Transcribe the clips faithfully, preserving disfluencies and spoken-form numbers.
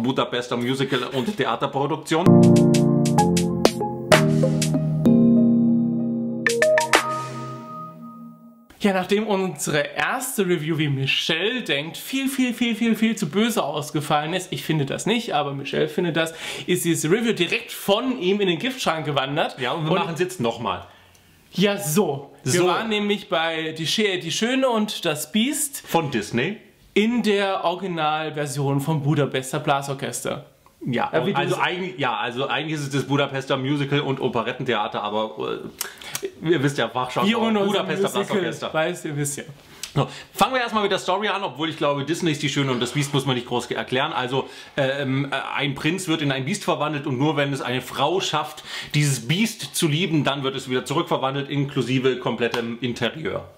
Budapester Musical- und Theaterproduktion. Ja, nachdem unsere erste Review, wie Michelle denkt, viel, viel, viel, viel, viel zu böse ausgefallen ist, ich finde das nicht, aber Michelle findet das, ist diese Review direkt von ihm in den Giftschrank gewandert. Ja, und wir machen es jetzt nochmal. Ja, so. Wir So. waren nämlich bei Die, Sch Die Schöne und das Biest Von Disney. in der Originalversion vom Budapester Blasorchester. Ja, Ja, wie du also es- eigentlich, ja, also eigentlich ist es das Budapester Musical- und Operettentheater, aber äh, ihr wisst ja, Fachschau, Wir und unser Budapester Musical, Blasorchester. weiß ihr wisst ja. So, fangen wir erstmal mit der Story an, obwohl ich glaube, Disney ist die Schöne und das Biest muss man nicht groß erklären. Also ähm, ein Prinz wird in ein Biest verwandelt und nur wenn es eine Frau schafft, dieses Biest zu lieben, dann wird es wieder zurückverwandelt, inklusive komplettem Interieur.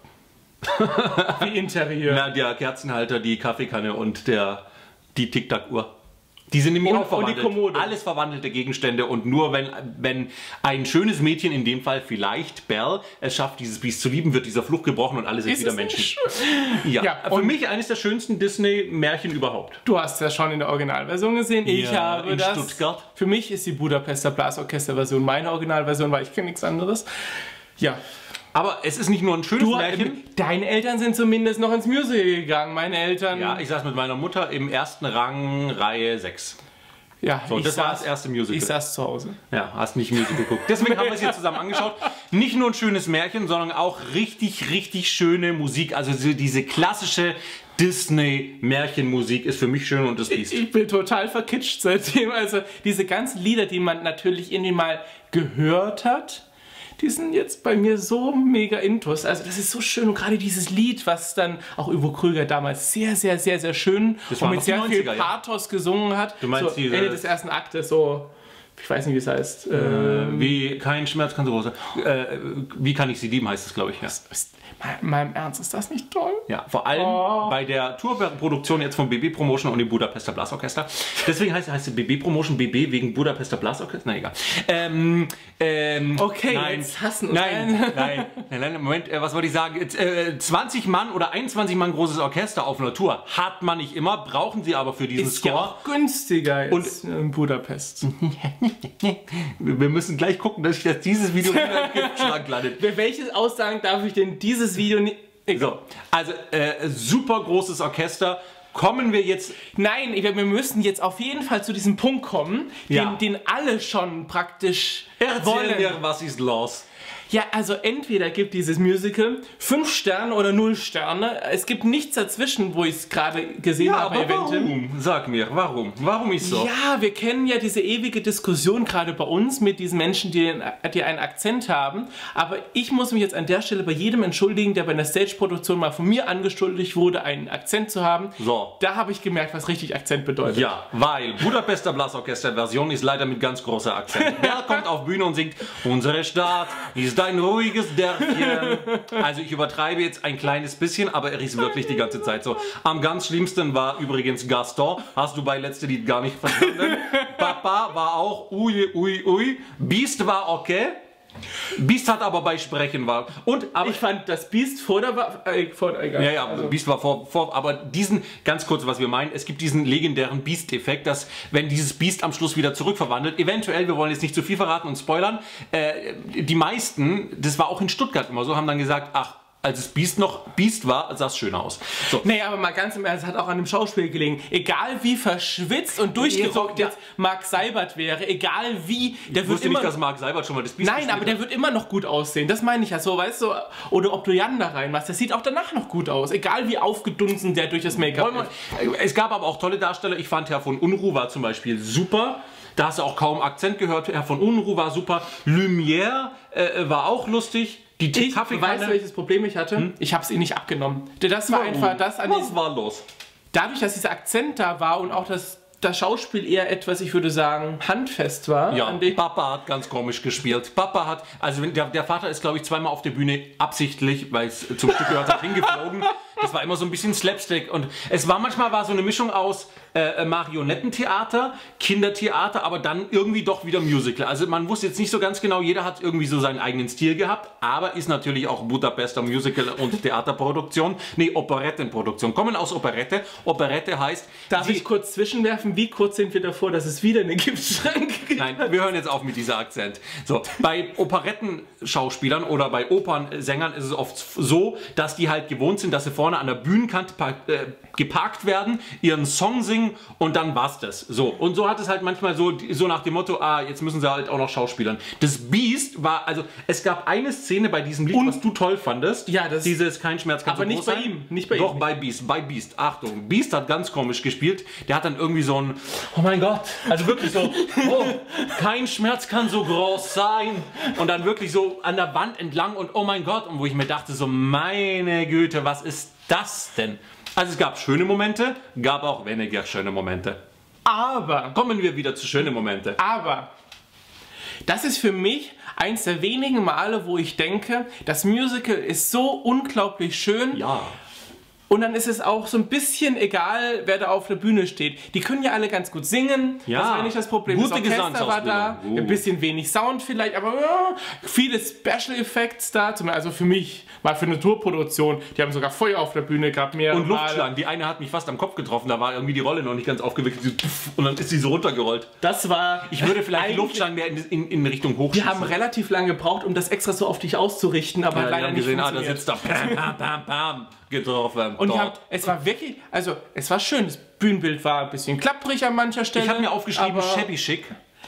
Wie Interieur. Na, der Kerzenhalter, die Kaffeekanne und der, die Tic-Tac-Uhr. Die sind nämlich Und- auch verwandelt. und die Kommode. Alles verwandelte Gegenstände und nur wenn, wenn ein schönes Mädchen, in dem Fall vielleicht Belle, es schafft, dieses Biest zu lieben, wird dieser Fluch gebrochen und alle sind Ist wieder es Menschen. nicht Ja, Ja, für und- mich eines der schönsten Disney-Märchen überhaupt. Du hast ja schon in der Originalversion gesehen. Ich Ja, habe in das. Stuttgart. Für mich ist die Budapester Blasorchester-Version meine Originalversion, weil ich kenne nichts anderes. Ja. Aber es ist nicht nur ein schönes Du, Märchen. ähm, deine Eltern sind zumindest noch ins Musical gegangen. Meine Eltern. Ja, ich saß mit meiner Mutter im ersten Rang, Reihe sechs. ja So, ich das war saß, das erste Musical. Ich saß zu Hause. Ja, hast nicht Musical geguckt. Deswegen haben wir es hier zusammen angeschaut. Nicht nur ein schönes Märchen, sondern auch richtig, richtig schöne Musik. Also so diese klassische Disney-Märchenmusik ist für mich schön und das Biest. Ich bin total verkitscht seitdem. Also diese ganzen Lieder, die man natürlich irgendwie mal gehört hat, die sind jetzt bei mir so mega intus. Also das ist so schön. Und gerade dieses Lied, was dann auch Uwe Krüger damals sehr, sehr, sehr, sehr schön Das und waren mit noch sehr die viel neunziger, ja. Pathos gesungen hat. Du meinst so diese- Ende des ersten Aktes, so, ich weiß nicht, wie es heißt. Ähm, Wie kein Schmerz kann so groß sein. Äh, wie kann ich sie lieben, heißt es, glaube ich. Ja. ist, in meinem Ernst, ist das nicht toll? Ja, vor allem Oh. bei der Tourproduktion jetzt von B B Promotion und dem Budapester Blasorchester. Deswegen heißt, heißt es B B Promotion B B wegen Budapester Blasorchester. Na egal. Ähm, ähm, Okay, nein, jetzt hassen uns nein, alle. nein, nein, nein, Moment, äh, was wollte ich sagen? Jetzt, äh, zwanzig Mann oder einundzwanzig Mann großes Orchester auf einer Tour hat man nicht immer, brauchen sie aber für diesen Ist ja Score. auch günstiger jetzt in Budapest. Wir müssen gleich gucken, dass, ich, dass dieses Video wieder im Giftschrank landet. Für welches Aussagen darf ich denn dieses Video nicht... So, also äh, super großes Orchester. Kommen wir jetzt. Nein, wir wir müssen jetzt auf jeden Fall zu diesem Punkt kommen, den, Ja. den alle schon praktisch Erzähl wollen. mir, was ist los? Ja, also entweder gibt dieses Musical fünf Sterne oder null Sterne. Es gibt nichts dazwischen, wo ich es gerade gesehen Ja, habe bei aber Eventim. warum? Sag mir, warum? Warum ist so? Ja, wir kennen ja diese ewige Diskussion gerade bei uns mit diesen Menschen, die, die einen Akzent haben. Aber ich muss mich jetzt an der Stelle bei jedem entschuldigen, der bei einer Stage-Produktion mal von mir angeschuldigt wurde, einen Akzent zu haben. So. Da habe ich gemerkt, was richtig Akzent bedeutet. Ja, weil Budapester Blasorchester-Version ist leider mit ganz großer Akzent. Wer kommt auf Bühne und singt, unsere Stadt ist ein ruhiges Dörfchen. Also ich übertreibe jetzt ein kleines bisschen, aber er ist wirklich die ganze Zeit so. Am ganz schlimmsten war übrigens Gaston. Hast du bei letztem Lied gar nicht verstanden. Papa war auch ui, ui, ui. Beast war okay. Beast hat aber bei Sprechen war. Und, aber Ich fand das Biest vor der... Wa- Äh, vor, egal. Ja, ja, Also, Beast war vor, vor, aber diesen, ganz kurz, was wir meinen, es gibt diesen legendären Beast-Effekt, dass, wenn dieses Beast am Schluss wieder zurückverwandelt, eventuell, wir wollen jetzt nicht zu viel verraten und spoilern, äh, die meisten, das war auch in Stuttgart immer so, haben dann gesagt, ach, als es Beast noch Beast war, sah es schöner aus. So. Nee, aber mal ganz im Ernst, es hat auch an dem Schauspiel gelegen. Egal wie verschwitzt und durchgerockt Ja. jetzt Mark Seibert wäre, egal wie, der Ich wird wusste immer... nicht, dass Mark Seibert schon mal das Beast Nein, gespielt aber der hat. wird immer noch gut aussehen. Das meine ich ja so, weißt du? Oder ob du Jan da reinmachst, der sieht auch danach noch gut aus. Egal wie aufgedunsen der durch das Make-up Wollen ist. wir- Es gab aber auch tolle Darsteller. Ich fand Herr von Unruh war zum Beispiel super. Da hast du auch kaum Akzent gehört. Herr von Unruh war super. Lumière äh, war auch lustig. Die Ich Kaffeekanne. weiß, welches Problem ich hatte. Ich habe es ihm nicht abgenommen. Das war einfach das an Was diesem, war los? dadurch, dass dieser Akzent da war und auch das, das Schauspiel eher etwas, ich würde sagen, handfest war. Ja, an dem, Papa hat ganz komisch gespielt. Papa hat, also wenn der, der Vater ist, glaube ich, zweimal auf der Bühne absichtlich, weil es zum Stück gehört hat, hingeflogen. Das war immer so ein bisschen Slapstick. Und es war manchmal war so eine Mischung aus äh, Marionettentheater, Kindertheater, aber dann irgendwie doch wieder Musical. Also man wusste jetzt nicht so ganz genau, jeder hat irgendwie so seinen eigenen Stil gehabt, aber ist natürlich auch Budapester Musical- und Theaterproduktion. Nee, Operettenproduktion. Kommen aus Operette. Operette heißt... Darf sie, ich kurz zwischenwerfen? Wie kurz sind wir davor, dass es wieder eine Giftschranke gibt? Nein, wir hören jetzt auf mit dieser Akzent. So, bei Operettenschauspielern oder bei Opernsängern ist es oft so, dass die halt gewohnt sind, dass sie vorne an der Bühnenkante äh, geparkt werden, ihren Song singen und dann war's das. So, und so hat es halt manchmal so, so nach dem Motto, ah, jetzt müssen sie halt auch noch schauspielern. Das Beast war, also es gab eine Szene bei diesem Lied, und, was du toll fandest. Ja, das dieses Kein Schmerz kann aber so nicht groß bei sein. ihm, nicht bei Doch, ihm. bei Beast, bei Beast. Achtung, Beast hat ganz komisch gespielt. Der hat dann irgendwie so ein, oh mein Gott, also wirklich so, oh, kein Schmerz kann so groß sein. Und dann wirklich so an der Wand entlang und oh mein Gott. Und wo ich mir dachte, so meine Güte, was ist das denn? Also es gab schöne Momente, gab auch weniger schöne Momente. Aber, Kommen wir wieder zu schönen Momente. aber, das ist für mich eins der wenigen Male, wo ich denke, das Musical ist so unglaublich schön. Ja. Und dann ist es auch so ein bisschen egal, wer da auf der Bühne steht. Die können ja alle ganz gut singen. Ja. Das war nicht das Problem. Gute Das Orchester war da. Gesangsausbildung. Uh. Ein bisschen wenig Sound vielleicht, aber ja, viele Special Effects da. Zum- Also für mich, mal für eine Tourproduktion. Die haben sogar Feuer auf der Bühne gehabt. Mehr Und Luftschlangen. Die eine hat mich fast am Kopf getroffen. Da war irgendwie die Rolle noch nicht ganz aufgewickelt. Sie- Und dann ist sie so runtergerollt. Das war... Ich würde vielleicht die eigentlich- Luftschlangen mehr in, in, in Richtung Die hochschießen. haben relativ lange gebraucht, um das extra so auf dich auszurichten, aber Ja, die leider haben nicht gesehen, ah, da funktioniert. sitzt da. Bam, bam, bam, bam. Getroffen. Und die Dort. haben, es war wirklich, also es war schön. Das Bühnenbild war ein bisschen klapprig an mancher Stelle. Ich habe mir aufgeschrieben, aber, shabby chic.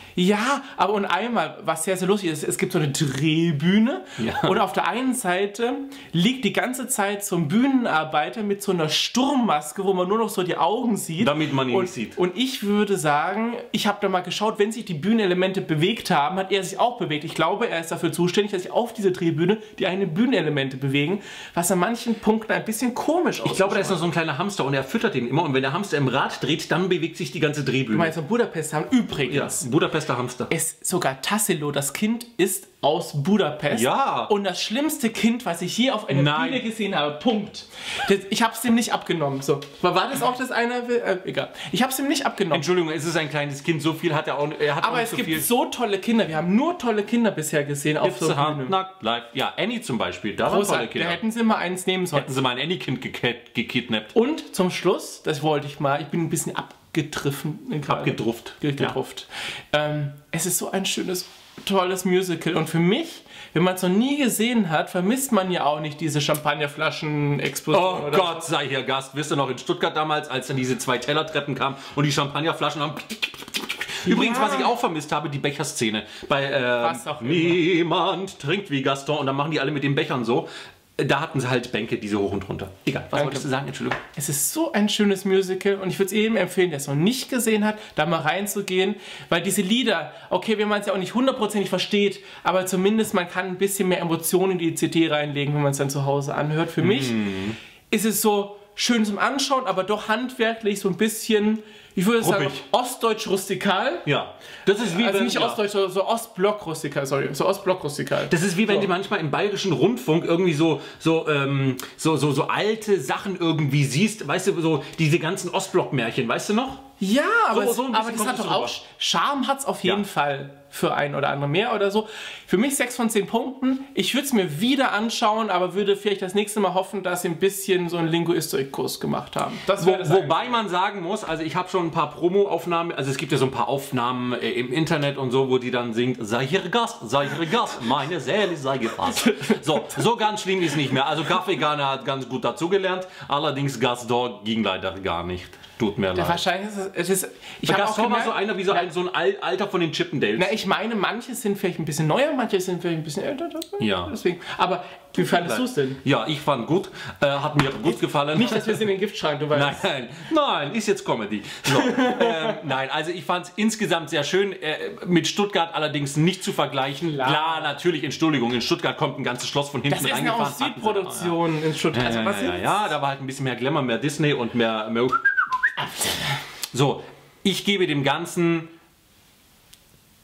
Ja, aber und einmal, was sehr, sehr lustig ist, es gibt so eine Drehbühne Ja. und auf der einen Seite liegt die ganze Zeit so ein Bühnenarbeiter mit so einer Sturmmaske, wo man nur noch so die Augen sieht. Damit man ihn und, nicht sieht. Und ich würde sagen, ich habe da mal geschaut, wenn sich die Bühnenelemente bewegt haben, hat er sich auch bewegt. Ich glaube, er ist dafür zuständig, dass sich auf diese Drehbühne die eigenen Bühnenelemente bewegen, was an manchen Punkten ein bisschen komisch aussieht. Ich glaube, da ist noch so ein kleiner Hamster und er füttert ihn immer. Und wenn der Hamster im Rad dreht, dann bewegt sich die ganze Drehbühne. Du meinst, in Budapest haben Ja, übrigens Budapester Hamster. es sogar Tassilo, das Kind ist aus Budapest. Ja. Und das schlimmste Kind, was ich je auf einer Nein. Bühne gesehen habe. Punkt. Das, ich habe es dem nicht abgenommen. So. Aber war das auch das eine? Äh, egal. Ich habe es ihm nicht abgenommen. Entschuldigung, es ist ein kleines Kind. So viel hat er auch, er hat auch Aber nicht es so gibt viel. so tolle Kinder. Wir haben nur tolle Kinder bisher gesehen auf so einer Bühne. Nackt, live. Ja, Annie zum Beispiel. Da waren tolle Großartig. Da Kinder. hätten sie mal eins nehmen sollen. Hätten sie mal ein Annie-Kind gekid- gekidnappt. Und zum Schluss, das wollte ich mal, ich bin ein bisschen abgetriffen. Abgedrufft. Ge- Gedrufft. Ähm, es ist so ein schönes, tolles Musical. Und für mich, wenn man es noch nie gesehen hat, vermisst man ja auch nicht diese Champagnerflaschen-Explosion. Oh oder Gott, sei hier Gast. Wisst ihr noch in Stuttgart damals, als dann diese zwei Tellertreppen kamen und die Champagnerflaschen haben... Übrigens, Ja. was ich auch vermisst habe, die Becherszene. Bei äh, Was auch immer. Niemand trinkt wie Gaston und dann machen die alle mit den Bechern so. Da hatten sie halt Bänke, diese hoch und runter. Egal, was Danke. wolltest du sagen? Entschuldigung. Es ist so ein schönes Musical und ich würde es jedem empfehlen, der es noch nicht gesehen hat, da mal reinzugehen, weil diese Lieder, okay, wenn man es ja auch nicht hundertprozentig versteht, aber zumindest man kann ein bisschen mehr Emotionen in die C D reinlegen, wenn man es dann zu Hause anhört. Für mich ist es so schön zum Anschauen, aber doch handwerklich so ein bisschen, ich würde sagen, Ruppig. ostdeutsch-rustikal. Ja, das ist wie Also wenn, nicht ja. ostdeutsch, so, so ostblock-rustikal, sorry, so ostblock-rustikal. Das ist wie wenn So. die manchmal im bayerischen Rundfunk irgendwie so, so, ähm, so, so, so alte Sachen irgendwie siehst, weißt du, so diese ganzen Ostblock-Märchen, weißt du noch? Ja, aber, So- es, so ein bisschen aber das kommt hat es doch auch, rüber. Charme hat es auf jeden Ja. Fall für einen oder andere mehr oder so. Für mich sechs von zehn Punkten. Ich würde es mir wieder anschauen, aber würde vielleicht das nächste Mal hoffen, dass sie ein bisschen so einen Linguistik-Kurs gemacht haben. Das Wo, wäre das wobei man sagen muss, also ich habe schon ein paar Promo-Aufnahmen, also es gibt ja so ein paar Aufnahmen äh, im Internet und so, wo die dann singt, sei hier Gast, sei hier Gast, meine Seele sei gefasst. So, so ganz schlimm ist nicht mehr. Also Kaffeegarner hat ganz gut dazugelernt, allerdings Gastor ging leider gar nicht. Tut mir leid. Wahrscheinlich ist es, es ist, ich habe auch Gastor war gemerkt, so einer wie so ein, so ein Al- Alter von den Chippendales. na, ich meine, manche sind vielleicht ein bisschen neuer, manche sind vielleicht ein bisschen älter. Ja. Deswegen. Aber wie fandest du es denn? Ja, ich fand gut, äh, hat mir gut gefallen. Nicht, dass wir es in den Giftschrank, du weißt. Nein, nein, ist jetzt Comedy. So, ähm, nein, also ich fand es insgesamt sehr schön. Äh, mit Stuttgart allerdings nicht zu vergleichen. Klar. Klar, natürlich, Entschuldigung, in Stuttgart kommt ein ganzes Schloss von hinten Das ist eine reingefahren. Südproduktion in Stuttgart. Ja, Also, ja, was ja, ja, ja, da war halt ein bisschen mehr Glamour, mehr Disney und mehr... mehr so, ich gebe dem Ganzen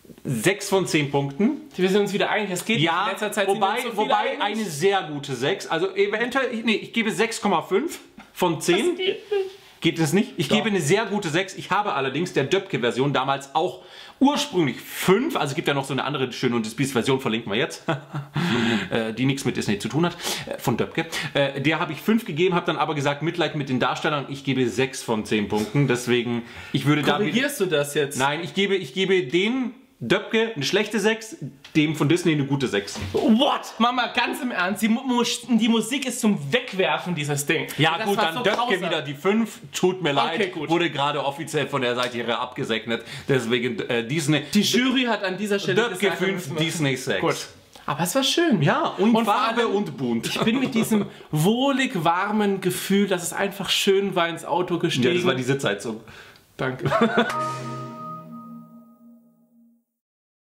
sechs von zehn Punkten. Wir sind uns wieder einig, das geht Ja, in letzter Zeit wobei, sind wir uns so wobei viele einig. eine sehr gute sechs. Also eventuell, nee, ich gebe sechs Komma fünf von zehn. Das geht nicht. Geht es nicht? Ich Doch. gebe eine sehr gute sechs. Ich habe allerdings der Döpke-Version damals auch ursprünglich fünf. Also es gibt ja noch so eine andere schöne und Version, verlinken wir jetzt, äh, die nichts mit Disney zu tun hat, äh, von Döpke. Äh, der habe ich fünf gegeben, habe dann aber gesagt, Mitleid mit den Darstellern. Ich gebe sechs von zehn Punkten. Deswegen, ich würde da... Korrigierst du das jetzt? Nein, ich gebe, ich gebe den Döpke eine schlechte sechs, dem von Disney eine gute sechs. What? Mama, ganz im Ernst, die, Mu die Musik ist zum Wegwerfen, dieses Ding. Ja Das gut, war dann so Döpke grausam. wieder die fünf. Tut mir leid, Okay, gut. wurde gerade offiziell von der Seite hier abgesegnet. Deswegen äh, Disney... Die Jury hat an dieser Stelle Döpke gesagt, wir fünf, müssen- Disney sechs. Gut. Aber es war schön. Ja, und, Und vor Farbe allem- und bunt. Ich bin mit diesem wohlig warmen Gefühl, dass es einfach schön war, ins Auto Ja, gestiegen. das war die Sitzheizung. Danke.